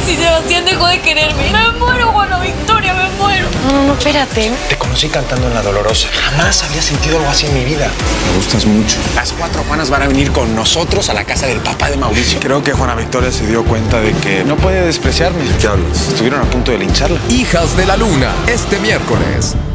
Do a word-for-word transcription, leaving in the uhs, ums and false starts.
Si Sebastián dejó de quererme, me muero, Juana Victoria, me muero. No, no, no, espérate. Te conocí cantando en La Dolorosa. Jamás había sentido algo así en mi vida. Me gustas mucho. Las cuatro Juanas van a venir con nosotros a la casa del papá de Mauricio. Creo que Juana Victoria se dio cuenta de que no puede despreciarme. ¿Qué hablas? Estuvieron a punto de lincharla. Hijas de la Luna, este miércoles.